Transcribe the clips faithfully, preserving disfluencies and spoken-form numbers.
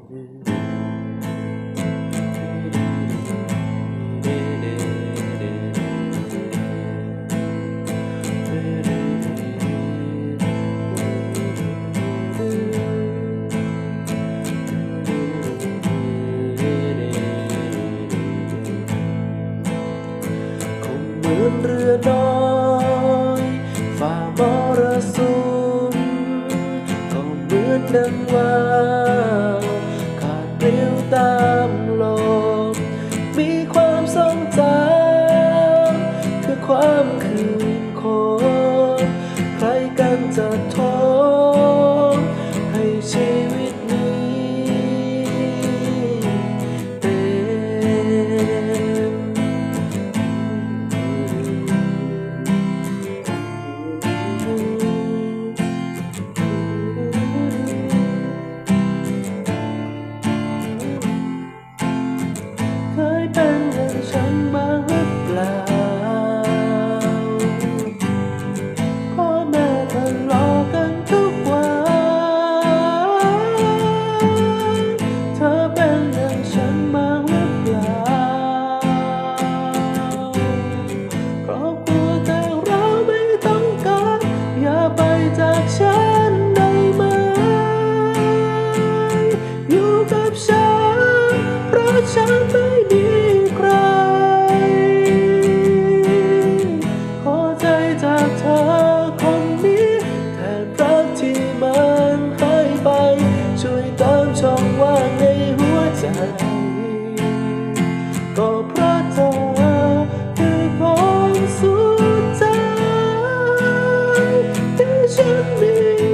เรือน้อยฝ่ามรสุมก็เหมือนดังว่าขาดเปลี่ยวตามลมมีความทรงจำคือความคืนคงใครกันจะทนให้ชีวิตเป็นอย่างฉันบ้างหรือเปล่าพ่อแม่ทะเลาะกันทุกวันเธอเป็นอย่างฉันบ้างหรือเปล่าเพราะกลัวแต่เราไม่ต้องการอย่าไปจากฉันได้ไหมอยู่กับฉันเพราะฉันไม่มีจากเธอคนนี้แทนรักที่มันหายไปช่วยเติมช่องว่างในหัวใจก็เพราะเธอคือคนสุดท้ายที่ฉันมี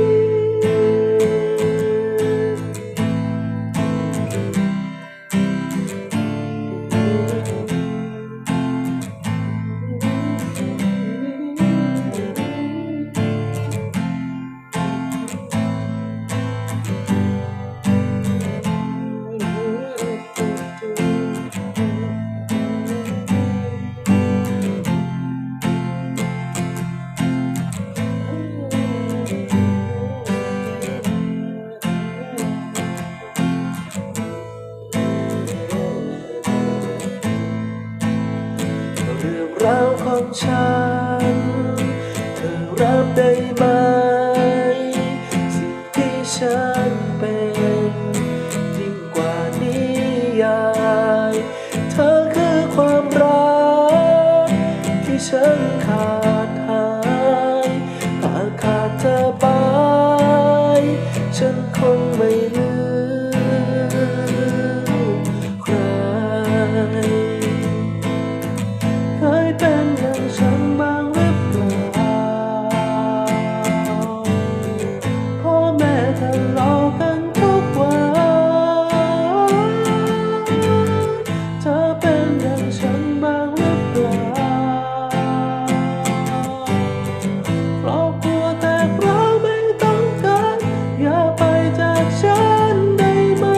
เรื่องราวของฉันเธอรับได้ไหมสิ่งที่ฉันเป็นยิ่งกว่านิยายเธอคือความรักที่ฉันขาดหายหากขาดเธอไปฉันคงไม่ลืมใครเคยเป็นอย่างฉันบ้างหรือเปล่าพ่อแม่ทะเลาะกันทุกวันเธอเป็นอย่างฉันบ้างหรือเปล่าเพราะกลัวแต่เราไม่ต้องการอย่าไปจากฉันได้ไหม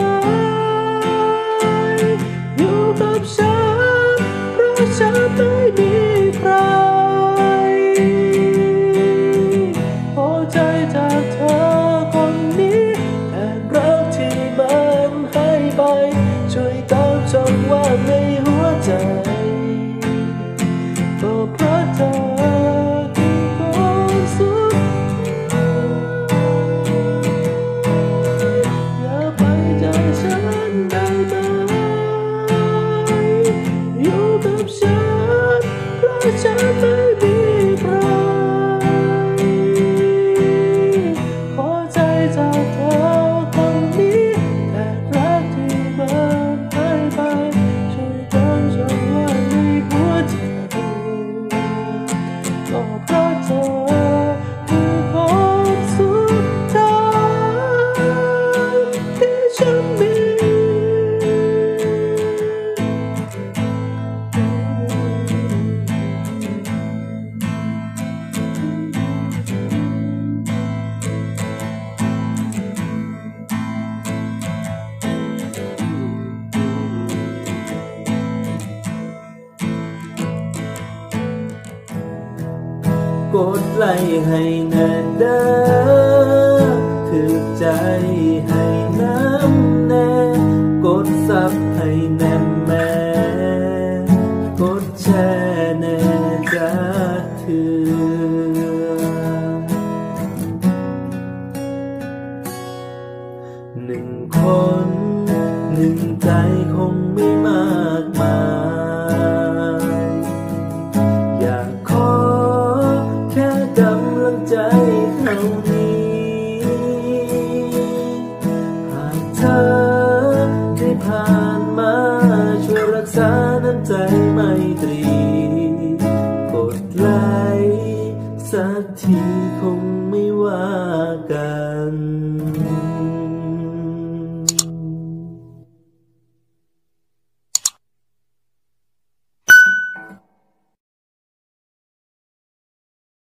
อยู่กับฉันเพราะฉันไม่มีใครพอใจจากเธอคนนี้แทนรักที่มันหายไปช่วยเติมช่องว่างในหัวใจก็เพราะเธอคือคนสุดอย่าไปจากฉันได้ไหมอยู่กับฉันเพราะฉันไม่มีใครขอใจจากเธอคนนี้แต่รักที่มันหายไปช่วยเติมช่องว่างในหัวใจก็เพราะเธอคือคนสุดท้ายที่ฉันมีกดไลค์ให้แน่เด้อถือใจให้น้ำแน่เท่านี้หากเธอได้ผ่านมาช่วยรักษาน้ำใจไมตรีกดไลค์สักทีคงไม่ว่ากัน